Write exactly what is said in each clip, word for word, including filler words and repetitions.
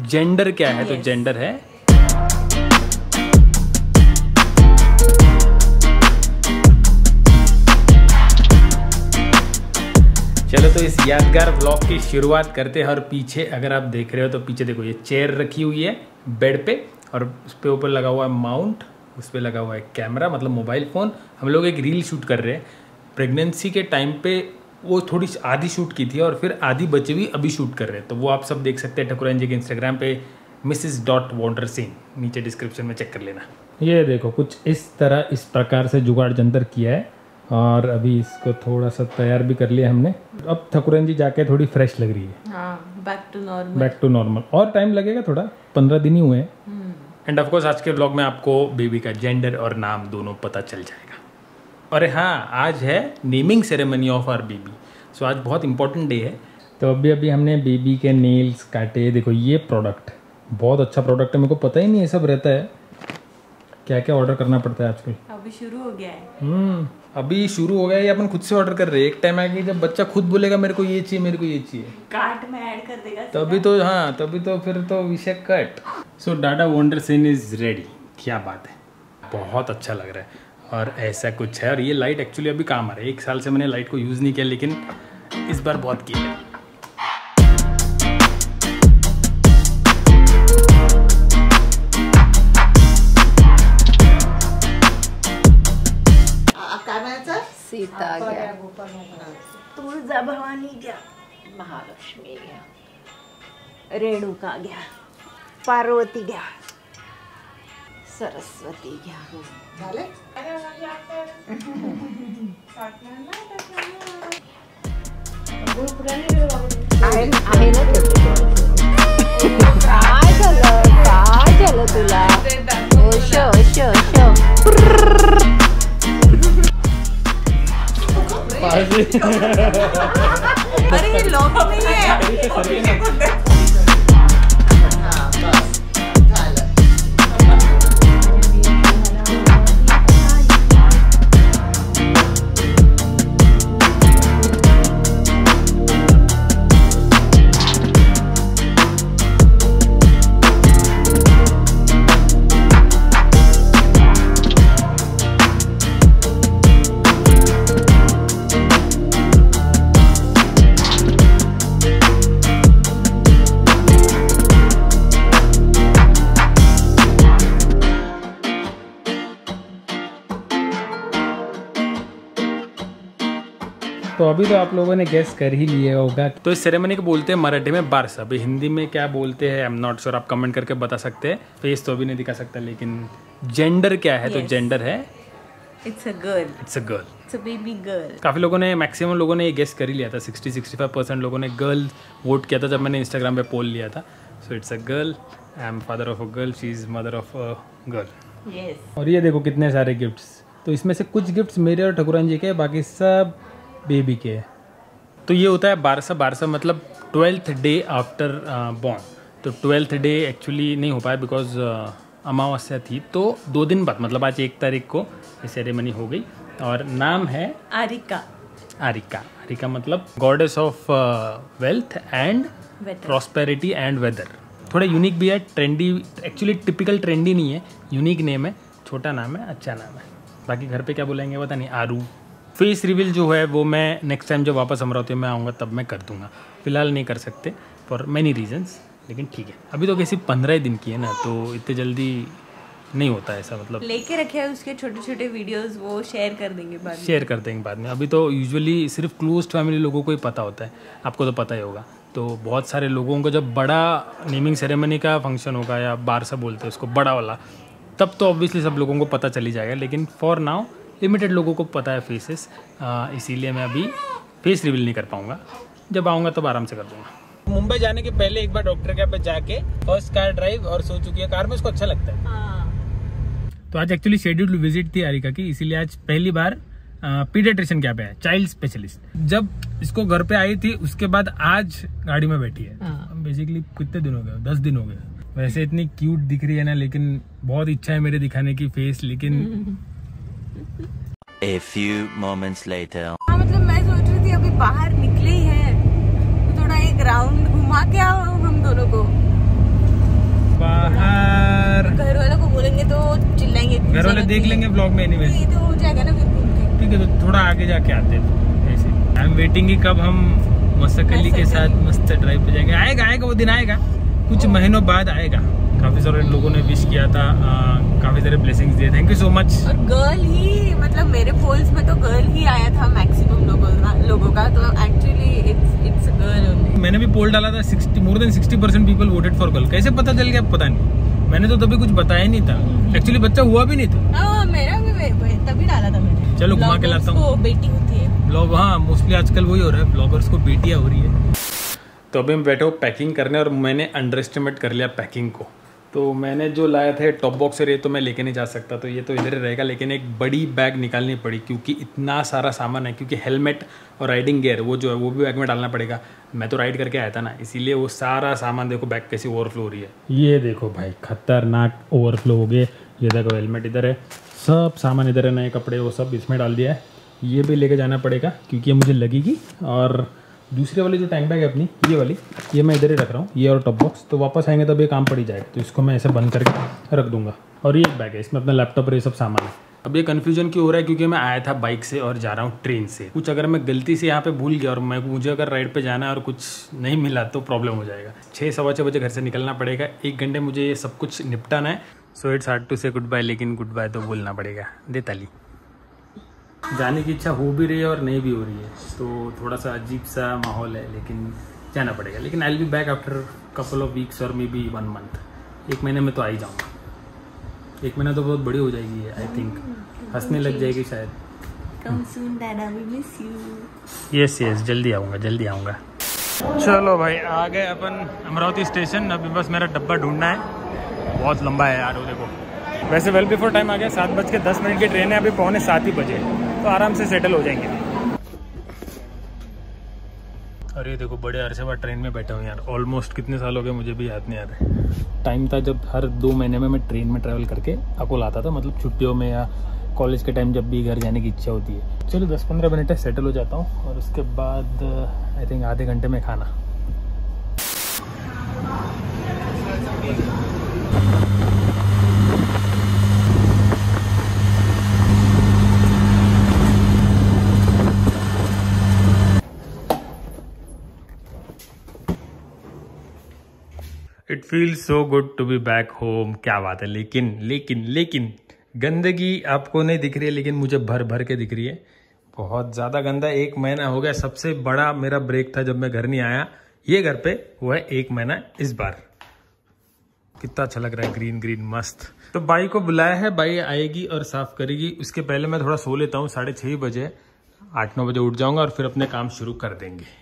Gender क्या है? yes. तो जेंडर है चलो तो इस यादगार व्लॉग की शुरुआत करते हैं। और पीछे अगर आप देख रहे हो तो पीछे देखो ये चेयर रखी हुई है बेड पे और उस पे ऊपर लगा हुआ है माउंट, उस पे लगा हुआ है कैमरा मतलब मोबाइल फ़ोन। हम लोग एक रील शूट कर रहे हैं। प्रेगनेंसी के टाइम पे वो थोड़ी आधी शूट की थी और फिर आधी बची हुई अभी शूट कर रहे हैं, तो वो आप सब देख सकते हैं ठकुराइन जी के इंस्टाग्राम पे मिसेस डॉट वॉन्डर सिंह, नीचे डिस्क्रिप्शन में चेक कर लेना। ये देखो कुछ इस तरह इस प्रकार से जुगाड़ जंतर किया है और अभी इसको थोड़ा सा तैयार भी कर लिया हमने। अब ठकुराइन जी जाके थोड़ी फ्रेश लग रही है। हाँ, back to normal back to normal और टाइम लगेगा थोड़ा, पंद्रह दिन ही हुए हैं। एंड ऑफ कोर्स आज के व्लॉग में आपको बेबी का जेंडर और नाम दोनों पता चल जाएगा। और हाँ, आज है naming ceremony of our baby, so आज बहुत इंपॉर्टेंट डे है। तो अभी अभी हमने बेबी के नेल्स काटे। देखो ये प्रोडक्ट बहुत अच्छा प्रोडक्ट है, मेरे को पता ही नहीं ये सब रहता है। क्या क्या ऑर्डर करना पड़ता है आजकल। अभी शुरू हो गया है। हम्म अभी शुरू हो गया है, ये अपन खुद से ऑर्डर कर रहे हैं। एक टाइम आएगा जब बच्चा खुद बोलेगा मेरे को ये चाहिए मेरे को ये चाहिए, कार्ट में ऐड कर देगा तभी तो। हाँ तभी तो फिर तो विषय कट। सो डाटा वॉन्डर सिंह इज रेडी। क्या बात है, बहुत अच्छा लग रहा है और ऐसा कुछ है। और ये लाइट एक्चुअली अभी काम आ रहा है। एक साल से मैंने लाइट को यूज़ नहीं किया लेकिन इस बार बहुत किया है। सीता गया, तुळजा भवानी गया, महालक्ष्मी गया, रेणुका गया, पार्वती गया, सरस्वती गया। झाले? आहे ना काय झालं काय झालं तुला? ओशो ओशो ओशो अरे ये लॉक नहीं है। तो अभी तो आप लोगों ने गेस कर ही लिया होगा। तो इस सेरेमनी को बोलते हैं मराठी में बारसा। अभी हिंदी में क्या बोलते हैं आई एम नॉट श्योर, आप कमेंट करके बता सकते हैं। फेस तो अभी नहीं दिखा सकता लेकिन जेंडर क्या है? yes. तो जेंडर है it's a girl. It's a girl, it's a baby girl. काफ़ी लोगों ने, मैक्सिमम लोगों ने ये गेस कर ही लिया था। सिक्सटी सिक्सटी फाइव परसेंट लोगों ने गर्ल वोट किया था जब मैंने इंस्टाग्राम पे पोल लिया था। So it's a girl, I am father of a girl, she is mother of a girl. Yes. और ये देखो कितने सारे गिफ्ट्स। तो इसमें से कुछ गिफ्ट्स मेरे और ठकुराइन जी के, बाकी सब बेबी के। तो ये होता है बारसा। बारसा मतलब ट्वेल्थ डे आफ्टर बॉर्न। तो ट्वेल्थ डे एक्चुअली नहीं हो पाया बिकॉज अमावस्या थी, तो दो दिन बाद मतलब आज एक तारीख को ये सेरेमनी हो गई। और नाम है आरिका। आरिका आरिका मतलब goddess of wealth and prosperity and weather. थोड़ा यूनिक भी है, ट्रेंडी, एक्चुअली टिपिकल ट्रेंडी नहीं है, यूनिक नेम है, छोटा नाम है, अच्छा नाम है। बाकी घर पे क्या बोलेंगे पता नहीं। आरू। फेस रिवील जो है वो मैं नेक्स्ट टाइम जब वापस अमरावती में आऊँगा तब मैं कर दूंगा, फिलहाल नहीं कर सकते फॉर मैनी रीजंस, लेकिन ठीक है। अभी तो कैसी पंद्रह दिन की है ना, तो इतने जल्दी नहीं होता ऐसा। मतलब लेके रखे हैं उसके छोटे छोटे वीडियोस, वो शेयर कर देंगे बाद में। शेयर कर देंगे बाद में। अभी तो यूजुअली सिर्फ क्लोज फैमिली लोगों को ही पता होता है, आपको तो पता ही होगा। तो बहुत सारे लोगों को जब बड़ा नेमिंग सेरेमनी का फंक्शन होगा या बारसा बोलते हैं उसको, बड़ा वाला, तब तो ऑब्वियसली सब लोगों को पता चली जाएगा। लेकिन फॉर नाउ लिमिटेड लोगों को पता है फेसेस, इसीलिए मैं अभी फेस रिवील नहीं कर पाऊँगा। जब आऊँगा तब आराम से कर दूँगा। मुंबई जाने के पहले एक बार डॉक्टर के यहाँ पे जाके फर्स्ट कार ड्राइव और सो चुकी है कार में, उसको अच्छा लगता है। हाँ। तो आज एक्चुअली शेड्यूल्ड विजिट थी आरिका की, इसीलिए आज पहली बार पीडियाट्रिशियन क्या पे है, चाइल्ड स्पेशलिस्ट। जब इसको घर पे आई थी उसके बाद आज गाड़ी में बैठी है। हाँ। बेसिकली कितने दिन हो गए, दस दिन हो गए। वैसे इतनी क्यूट दिख रही है ना, लेकिन बहुत इच्छा है मेरे दिखाने की फेस, लेकिन A few moments later. हाँ, मतलब मैं सोच रही थी अभी बाहर निकले ही हैं तो थोड़ा एक राउंड घुमा के आओ हम दोनों को। घर वाले देख लेंगे ब्लॉग में एनीवेज। ये तो हो जाएगा ना फिर घूम के। ठीक है, तो थोड़ा आगे जाके आते हैं ऐसे। आई एम वेटिंग कि कब हम मसकली के साथ मस्त ड्राइव पे जाएंगे। आएगा आएगा वो दिन आएगा, कुछ महीनों बाद आएगा। काफी सारे लोगों ने विश किया था, आ, काफी सारे ब्लेसिंग्स दिए, थैंक यू सो मच। और गर्ल ही, मतलब मेरे पोल्स में तो गर्ल ही आया था मैक्सिमम लोगों लोगों का, तो actually it's it's a girl only. मैंने भी पोल डाला था, sixty more than sixty percent people voted for girl. कैसे पता चल गया पता नहीं, मैंने तो तभी कुछ बताया नहीं था, एक्चुअली बच्चा हुआ भी नहीं था। हाँ मेरा भी तभी डाला था मैंने। चलो घुमा के लाता हूँ। बेटी होती है ब्लॉग, हाँ मोस्टली आजकल वही हो रहा है, ब्लॉगर्स को बेटियाँ हो रही है। तो अभी मैं बैठा हूँ पैकिंग करने, और मैंने अंडर एस्टिमेट कर लिया पैकिंग को। तो मैंने जो लाया था टॉप बॉक्सर, ये तो मैं लेके नहीं जा सकता, तो ये तो इधर ही रहेगा। लेकिन एक बड़ी बैग निकालनी पड़ी, क्योंकि इतना सारा सामान है। क्योंकि हेलमेट और राइडिंग गियर वो जो है वो भी बैग में डालना पड़ेगा। मैं तो राइड करके आया था ना, इसीलिए वो सारा सामान देखो बैग कैसी ओवरफ्लो हो रही है। ये देखो भाई खतरनाक ओवरफ्लो हो गए। ये देखो हेलमेट इधर है, सब सामान इधर है, नए कपड़े वो सब इसमें डाल दिया है। ये भी लेके जाना पड़ेगा क्योंकि ये मुझे लगेगी। और दूसरे वाली जो टैंक बैग है अपनी, ये वाली, ये मैं इधर ही रख रहा हूँ, ये और टॉप बॉक्स। तो वापस आएंगे तब ये काम पड़ ही जाएगा, तो इसको मैं ऐसे बंद करके रख दूंगा। और ये एक बैग है, इसमें अपना लैपटॉप और ये सब सामान है। अब ये कन्फ्यूजन क्यों हो रहा है, क्योंकि मैं आया था बाइक से और जा रहा हूँ ट्रेन से। कुछ अगर मैं गलती से यहाँ पे भूल गया और मैं मुझे अगर राइड पे जाना है और कुछ नहीं मिला तो प्रॉब्लम हो जाएगा। छः सवा छः बजे घर से निकलना पड़ेगा, एक घंटे मुझे ये सब कुछ निपटाना है। So it's hard to say good bye, लेकिन गुड बाय तो बोलना पड़ेगा। दे ताली। जाने की इच्छा हो भी रही है और नहीं भी हो रही है, तो थोड़ा सा अजीब सा माहौल है, लेकिन जाना पड़ेगा। लेकिन I will be back after couple of weeks और मे बी वन मंथ। एक महीने में तो आ ही जाऊँगा। एक महीना तो बहुत बड़ी हो जाएगी आई थिंक, हंसने लग जाएगी शायद। Come soon, Dada, we miss you. Yes yes, जल्दी आऊँगा जल्दी आऊँगा। चलो भाई आ गए अपन अमरावती स्टेशन। अभी बस मेरा डब्बा ढूंढना है, बहुत लंबा है यार वो देखो। वैसे वेल बिफोर टाइम आ गया, सात बज के दस मिनट की ट्रेन है, अभी पौने सात ही बजे, तो आराम से सेटल हो जाएंगे। अरे देखो बड़े अरसे बाद ट्रेन में बैठा हूँ यार, ऑलमोस्ट कितने साल हो गए मुझे भी याद नहीं आ रहा। टाइम था जब हर दो महीने में मैं ट्रेन में ट्रैवल करके अकोला आता था, मतलब छुट्टियों में या कॉलेज के टाइम जब भी घर जाने की इच्छा होती है। चलो दस पंद्रह मिनट है, सेटल हो जाता हूँ, और उसके बाद आई थिंक आधे घंटे में खाना। It feels so good to be back home. क्या बात है। लेकिन लेकिन लेकिन गंदगी आपको नहीं दिख रही है, लेकिन मुझे भर भर के दिख रही है, बहुत ज़्यादा गंदा। एक महीना हो गया, सबसे बड़ा मेरा ब्रेक था जब मैं घर नहीं आया ये घर पे, वो है एक महीना इस बार। कितना अच्छा लग रहा है, ग्रीन ग्रीन मस्त। तो बाई को बुलाया है, बाई आएगी और साफ करेगी। उसके पहले मैं थोड़ा सो लेता हूँ, साढ़े छः बजे, आठ नौ बजे उठ जाऊंगा और फिर अपने काम शुरू कर देंगे।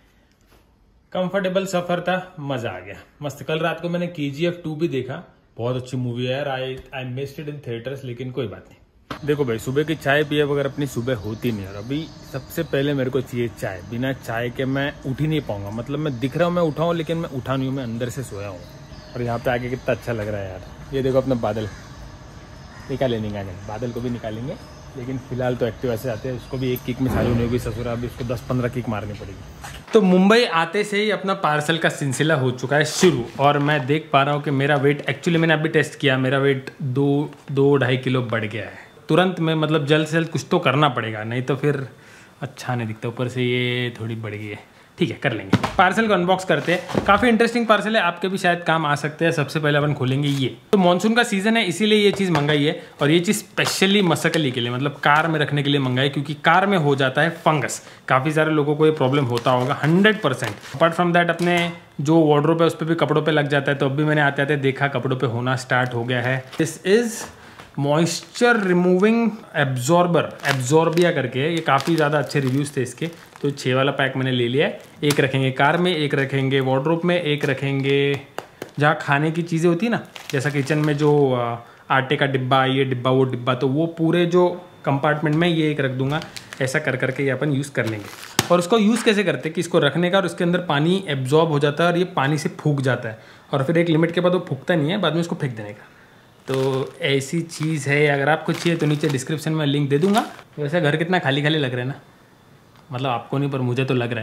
कंफर्टेबल सफर था, मजा आ गया मस्त। कल रात को मैंने के जी एफ टू भी देखा, बहुत अच्छी मूवी है यार। I I missed it in theatres, लेकिन कोई बात नहीं। देखो भाई, सुबह की चाय पिए बगैर अपनी सुबह होती नहीं, और अभी सबसे पहले मेरे को चाहिए चाय। बिना चाय के मैं उठ ही नहीं पाऊंगा। मतलब मैं दिख रहा हूँ मैं उठा हूँ, लेकिन मैं उठा नहीं हूँ, मैं अंदर से सोया हूँ। और यहाँ पे आके कितना अच्छा लग रहा है यार। ये देखो अपना बादल निकाले निकाले, बादल को भी निकालेंगे, लेकिन फिलहाल तो एक्टिवा से आते हैं। उसको भी एक किक में चालू नहीं होगी ससुरा, अभी उसको दस पंद्रह किक मारनी पड़ेगी। तो मुंबई आते से ही अपना पार्सल का सिलसिला हो चुका है शुरू, और मैं देख पा रहा हूँ कि मेरा वेट, एक्चुअली मैंने अभी टेस्ट किया, मेरा वेट दो दो ढाई किलो बढ़ गया है तुरंत में। मतलब जल्द से जल्द कुछ तो करना पड़ेगा, नहीं तो फिर अच्छा नहीं दिखता। ऊपर से ये थोड़ी बढ़ गई है, ठीक है कर लेंगे। पार्सल को अनबॉक्स करते हैं, काफ़ी इंटरेस्टिंग पार्सल है, आपके भी शायद काम आ सकते हैं। सबसे पहले अपन खोलेंगे ये। तो मानसून का सीजन है, इसीलिए ये चीज़ मंगाई है, और ये चीज़ स्पेशली मसकली के लिए, मतलब कार में रखने के लिए मंगाई, क्योंकि कार में हो जाता है फंगस। काफ़ी सारे लोगों को ये प्रॉब्लम होता होगा, hundred percent. Apart from that अपने जो वार्डरोब है उस पर भी कपड़ों पर लग जाता है, तो अभी मैंने आते आते देखा कपड़ों पर होना स्टार्ट हो गया है। This is moisture removing absorber, एब्जॉर्बिया करके, ये काफ़ी ज़्यादा अच्छे रिव्यूज़ थे इसके। तो छः वाला पैक मैंने ले लिया है। एक रखेंगे कार में, एक रखेंगे वार्डरोब में, एक रखेंगे जहाँ खाने की चीज़ें होती है ना, जैसा किचन में जो आटे का डिब्बा, ये डिब्बा वो डिब्बा, तो वो पूरे जो कंपार्टमेंट में ये एक रख दूंगा। ऐसा कर करके ये अपन यूज़ कर लेंगे। और उसको यूज़ कैसे करते हैं कि इसको रखने का, और उसके अंदर पानी एब्जॉर्ब हो जाता है और ये पानी से फूक जाता है, और फिर एक लिमिट के बाद वो फूकता नहीं है, बाद में उसको फेंक देने का। तो ऐसी चीज़ है, अगर आपको चाहिए तो नीचे डिस्क्रिप्शन में लिंक दे दूंगा। वैसे घर कितना खाली खाली लग रहा है ना, मतलब आपको नहीं पर मुझे तो लग रहा है।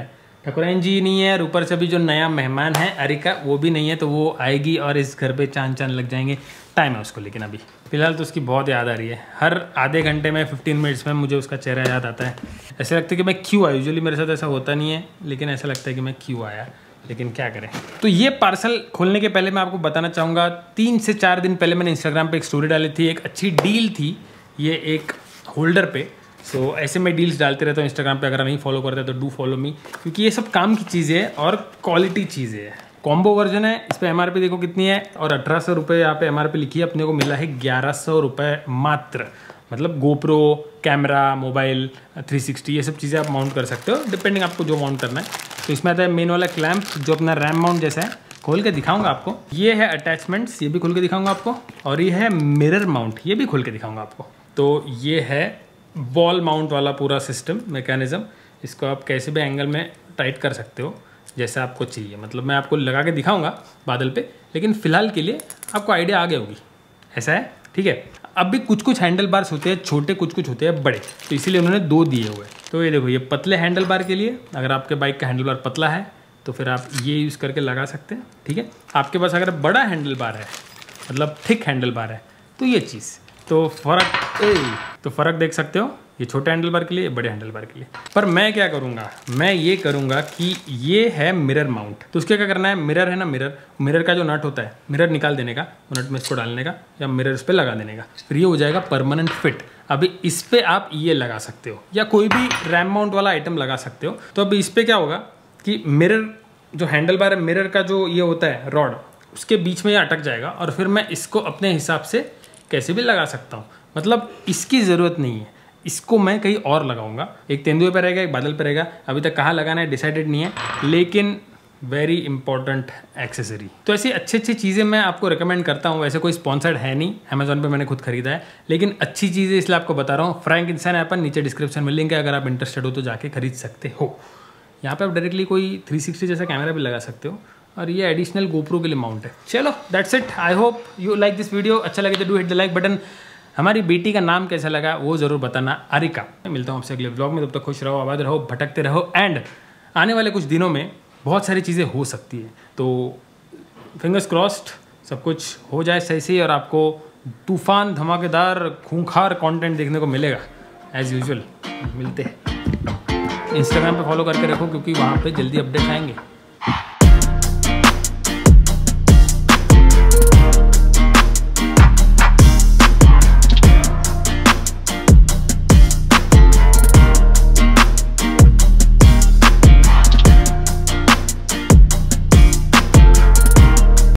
ठाकुराइन जी नहीं है और ऊपर से भी जो नया मेहमान है अरिका वो भी नहीं है, तो वो आएगी और इस घर पे चांद चांद लग जाएंगे। टाइम है उसको, लेकिन अभी फिलहाल तो उसकी बहुत याद आ रही है। हर आधे घंटे में फिफ्टीन मिनट्स में मुझे उसका चेहरा याद आता है। ऐसा लगता है कि मैं क्यों आया। यूजुअली मेरे साथ ऐसा होता नहीं है, लेकिन ऐसा लगता है कि मैं क्यों आया, लेकिन क्या करें। तो ये पार्सल खोलने के पहले मैं आपको बताना चाहूँगा, तीन से चार दिन पहले मैंने इंस्टाग्राम पे एक स्टोरी डाली थी, एक अच्छी डील थी ये एक होल्डर पे। सो so, ऐसे मैं डील्स डालते रहता हूँ इंस्टाग्राम पे, अगर नहीं फॉलो करते तो डू फॉलो मी, क्योंकि ये सब काम की चीज़ें हैं और क्वालिटी चीज़ें हैं। कॉम्बो वर्जन है, इस पर एम आर पी देखो कितनी है, और अठारह सौ रुपये यहाँ पे एम आर पी लिखी है, अपने को मिला है ग्यारह सौ रुपये मात्र। मतलब GoPro, camera, mobile, three sixty, ये सब चीज़ें आप माउंट कर सकते हो, डिपेंडिंग आपको जो माउंट करना है। तो इसमें आता है मेन वाला क्लैम्प जो अपना रैम माउंट जैसा है, खोल के दिखाऊंगा आपको। ये है अटैचमेंट्स, ये भी खोल के दिखाऊंगा आपको, और ये है मिरर माउंट, ये भी खोल के दिखाऊंगा आपको। तो ये है वॉल माउंट वाला पूरा सिस्टम मैकेनिज्म। इसको आप कैसे भी एंगल में टाइट कर सकते हो जैसा आपको चाहिए। मतलब मैं आपको लगा के दिखाऊंगा बादल पे, लेकिन फिलहाल के लिए आपको आइडिया आ गई होगी। ऐसा है, ठीक है। अब भी कुछ कुछ हैंडल बार्स होते हैं छोटे, कुछ कुछ होते हैं बड़े, तो इसीलिए उन्होंने दो दिए हुए। तो ये देखो, ये पतले हैंडल बार के लिए, अगर आपके बाइक का हैंडल बार पतला है तो फिर आप ये यूज़ करके लगा सकते हैं, ठीक है। आपके पास अगर बड़ा हैंडल बार है, मतलब थिक हैंडल बार है, तो ये चीज़, तो फ़र्क ए तो फ़र्क देख सकते हो, ये छोटे हैंडल बार के लिए, बड़े हैंडल बार के लिए। पर मैं क्या करूँगा, मैं ये करूँगा कि ये है मिरर माउंट, तो उसके क्या करना है, मिरर है ना, मिरर मिरर का जो नट होता है, मिरर निकाल देने का, वो नट में इसको डालने का या मिरर इस पर लगा देने का, फिर ये हो जाएगा परमानेंट फिट। अभी इस पर आप ये लगा सकते हो या कोई भी रैम माउंट वाला आइटम लगा सकते हो। तो अभी इस पर क्या होगा कि मिरर जो हैंडल बार है, मिरर का जो ये होता है रॉड, उसके बीच में ये अटक जाएगा, और फिर मैं इसको अपने हिसाब से कैसे भी लगा सकता हूँ। मतलब इसकी ज़रूरत नहीं है, इसको मैं कहीं और लगाऊंगा। एक तेंदुए पे रहेगा, एक बादल पे रहेगा, अभी तक कहाँ लगाना है डिसाइडेड नहीं है, लेकिन वेरी इंपॉर्टेंट एक्सेसरी। तो ऐसी अच्छी अच्छी चीज़ें मैं आपको रिकमेंड करता हूँ। वैसे कोई स्पॉन्सर्ड है नहीं, अमेजोन पे मैंने खुद खरीदा है, लेकिन अच्छी चीज़ें इसलिए आपको बता रहा हूँ। फ्रैंक इंसान ऐप नीचे डिस्क्रिप्शन में लिंक है, अगर आप इंटरेस्टेड हो तो जाके खरीद सकते हो। यहाँ पे आप डायरेक्टली कोई थ्री सिक्सटी जैसा कैमरा भी लगा सकते हो, और ये एडिशनल गोप्रो के लिए माउंट है। चलो that's it, I hope you like this video. अच्छा लगे तो do hit the like button. हमारी बेटी का नाम कैसा लगा वो ज़रूर बताना, अरिका। मिलता हूँ आपसे अगले व्लॉग में, तब तक खुश रहो, आबाद रहो, भटकते रहो। एंड आने वाले कुछ दिनों में बहुत सारी चीज़ें हो सकती है, तो फिंगर्स क्रॉस्ड सब कुछ हो जाए सही से, और आपको तूफान धमाकेदार खूंखार कंटेंट देखने को मिलेगा एज यूजुअल। मिलते हैं, इंस्टाग्राम पे फॉलो करके रखो, क्योंकि वहाँ पे जल्दी अपडेट आएंगे।